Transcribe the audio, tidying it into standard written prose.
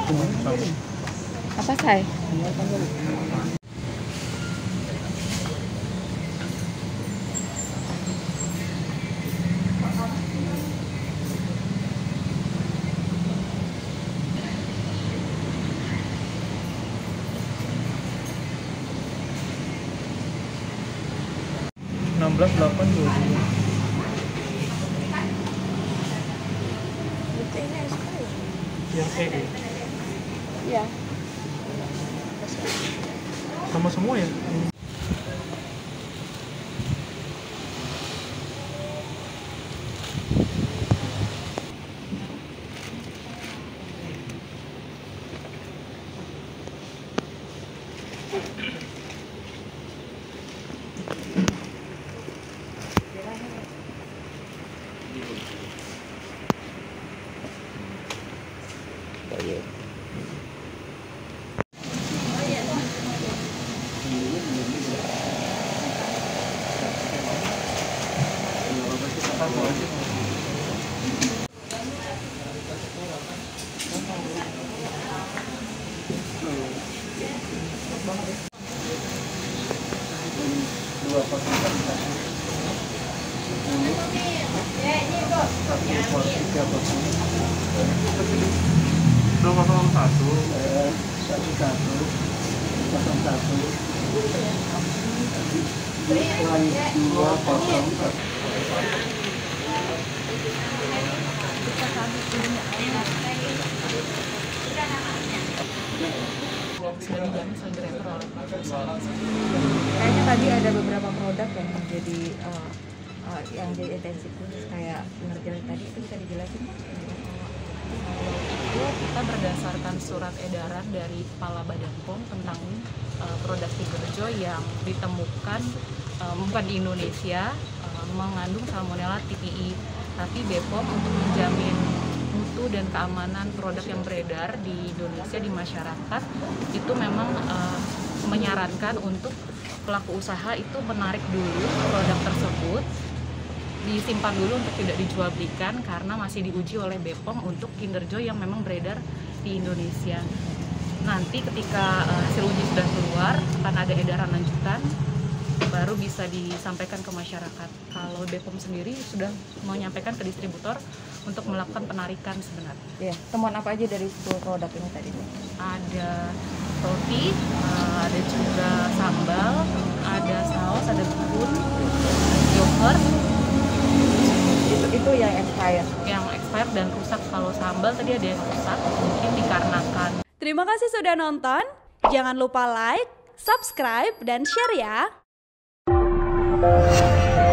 Apa say? Belas 8 22. Yang EE. Iya. Sama semua ya? Sudah dijamin seger oleh kayaknya tadi ada beberapa produk yang menjadi yang jadi intensif kayak kinerja tadi, itu bisa dijelasin? Itu kita berdasarkan surat edaran dari Kepala Badan POM tentang produk Tigerjo yang ditemukan bukan di Indonesia mengandung Salmonella TPI, tapi BPOM untuk menjamin mutu dan keamanan produk yang beredar di Indonesia di masyarakat itu memang menyarankan untuk pelaku usaha itu menarik dulu produk tersebut, disimpan dulu untuk tidak dijual belikan karena masih diuji oleh BPOM untuk Kinderjo yang memang beredar di Indonesia. Nanti ketika hasil uji sudah keluar akan ada edaran lanjutan baru bisa disampaikan ke masyarakat. Kalau BPOM sendiri sudah menyampaikan ke distributor untuk melakukan penarikan sebenarnya. Ya, temuan apa aja dari 10 produk ini tadi? Ada roti, ada juga sambal, ada saus, ada bihun, yogurt. Itu yang expired. Yang expired dan rusak. Kalau sambal tadi ada yang rusak, mungkin dikarenakan. Terima kasih sudah nonton. Jangan lupa like, subscribe, dan share ya.